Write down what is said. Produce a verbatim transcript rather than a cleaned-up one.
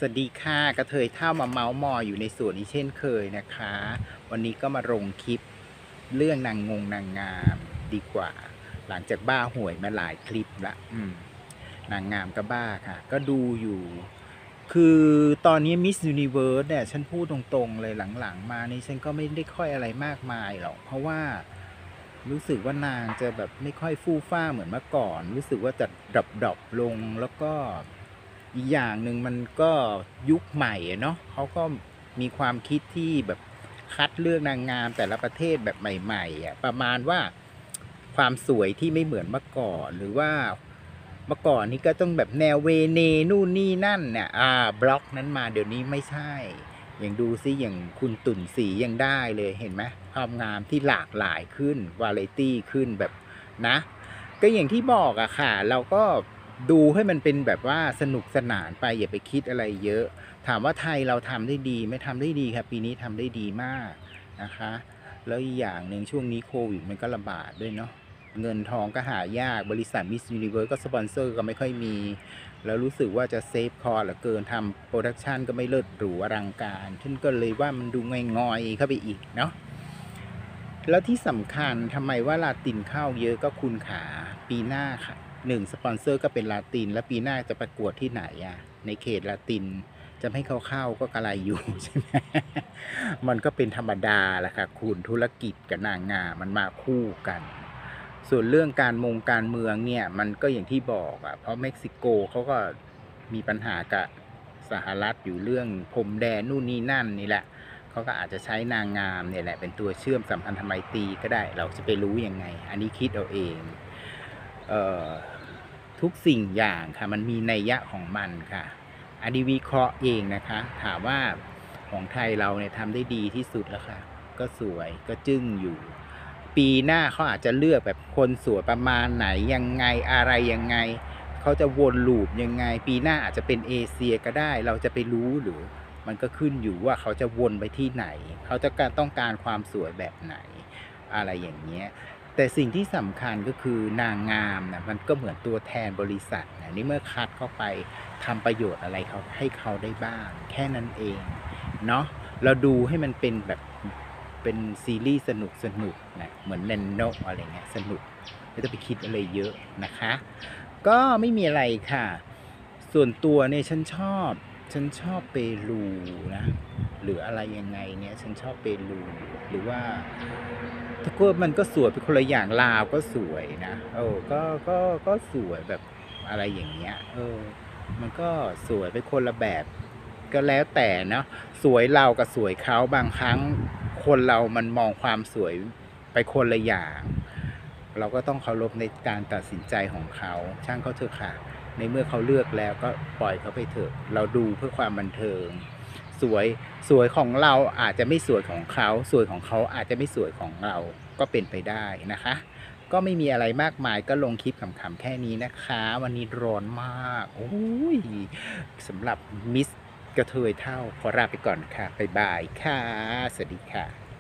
สวัสดีค่ะกระเทยเท่ามาเมาส์มอยอยู่ในส่วนนี้เช่นเคยนะคะวันนี้ก็มาลงคลิปเรื่องนางงงนางงามดีกว่าหลังจากบ้าหวยมาหลายคลิปละอืมนางงามก็บ้าค่ะก็ดูอยู่คือตอนนี้ Miss Universe เนี่ยฉันพูดตรงๆเลยหลังๆมานี่ฉันก็ไม่ได้ค่อยอะไรมากมายหรอกเพราะว่ารู้สึกว่านางจะแบบไม่ค่อยฟู่ฟ้าเหมือนเมื่อก่อนรู้สึกว่าจะดรอปดรอปลงแล้วก็อีกอย่างหนึ่งมันก็ยุคใหม่เนาะเขาก็มีความคิดที่แบบคัดเลือกนางงามแต่ละประเทศแบบใหม่ๆอ่ะประมาณว่าความสวยที่ไม่เหมือนเมื่อก่อนหรือว่าเมื่อก่อนนี้ก็ต้องแบบแนวเวเนนู่นนี่นั่นเนี่ยอ่าบล็อกนั้นมาเดี๋ยวนี้ไม่ใช่อย่างดูซิอย่างคุณตุ่นสียังได้เลยเห็นไหมความงามที่หลากหลายขึ้นวาไรตี้ขึ้นแบบนะก็อย่างที่บอกอะค่ะเราก็ดูให้มันเป็นแบบว่าสนุกสนานไปอย่าไปคิดอะไรเยอะถามว่าไทยเราทำได้ดีไม่ทำได้ดีครับปีนี้ทำได้ดีมากนะคะแล้วอีกอย่างหนึ่งช่วงนี้โควิดมันก็ระบาดด้วยเนาะเงินทองก็หายากบริษัท Miss Universe ก็สปอนเซอร์ก็ไม่ค่อยมีแล้วรู้สึกว่าจะเซฟคอร์เหลือเกินทำโปรดักชันก็ไม่เลิศหรูอลังการฉันก็เลยว่ามันดูงอยๆเข้าไปอีกเนาะแล้วที่สำคัญทำไมว่าลาตินเข้าเยอะก็คุณขาปีหน้าค่ะหนึ่งสปอนเซอร์ก็เป็นลาตินแล้วปีหน้าจะประกวดที่ไหนอะในเขตลาตินจะให้เขาเข้าก็กระไรอยู่ใช่ไหมมันก็เป็นธรรมดาแหละค่ะคุณธุรกิจกับนางงามมันมาคู่กันส่วนเรื่องการมงการเมืองเนี่ยมันก็อย่างที่บอกอ่ะเพราะเม็กซิโกเขาก็มีปัญหากับสหรัฐอยู่เรื่องพรมแดนนู่นนี่นั่นนี่แหละเขาก็อาจจะใช้นางงามเนี่ยแหละเป็นตัวเชื่อมสัมพันธไมตรีก็ได้เราจะไปรู้ยังไงอันนี้คิดเอาเองเอ่อทุกสิ่งอย่างค่ะมันมีนัยยะของมันค่ะอันนี้วิเคราะห์เองนะคะถามว่าของไทยเราเนี่ยทำได้ดีที่สุดแล้วค่ะก็สวยก็จึ้งอยู่ปีหน้าเขาอาจจะเลือกแบบคนสวยประมาณไหนยังไงอะไรยังไงเขาจะวนลูปยังไงปีหน้าอาจจะเป็นเอเชียก็ได้เราจะไปรู้หรือมันก็ขึ้นอยู่ว่าเขาจะวนไปที่ไหนเขาจะการต้องการความสวยแบบไหนอะไรอย่างเงี้ยแต่สิ่งที่สำคัญก็คือนางงามนะมันก็เหมือนตัวแทนบริษัทนะนี่เมื่อคัดเข้าไปทำประโยชน์อะไรเขาให้เขาได้บ้างแค่นั้นเองเนาะเราดูให้มันเป็นแบบเป็นซีรีส์สนุกสนุกนะเหมือนแนนโนอะไรเงี้ยสนุกไม่ต้องไปคิดอะไรเยอะนะคะก็ไม่มีอะไรค่ะส่วนตัวเนี่ยฉันชอบฉันชอบเปรูนะหรืออะไรยังไงเนี่ยฉันชอบเปรูหรือว่าถ้าก็มันก็สวยเป็นคนละอย่างลาวก็สวยนะเออก็ก็ก็สวยแบบอะไรอย่างเงี้ยเออมันก็สวยเป็นคนละแบบก็แล้วแต่เนาะสวยเรากับสวยเขาบางครั้งคนเรามันมองความสวยไปคนละอย่างเราก็ต้องเคารพในการตัดสินใจของเขาช่างเขาเถอะค่ะในเมื่อเขาเลือกแล้วก็ปล่อยเขาไปเถอะเราดูเพื่อความบันเทิงสวยสวยของเราอาจจะไม่สวยของเขาสวยของเขาอาจจะไม่สวยของเราก็เป็นไปได้นะคะก็ไม่มีอะไรมากมายก็ลงคลิปขำๆแค่นี้นะคะวันนี้ร้อนมากโอ้ยสำหรับมิสกระเทยเท่าขอลาไปก่อนค่ะบ๊ายบายค่ะสวัสดีค่ะ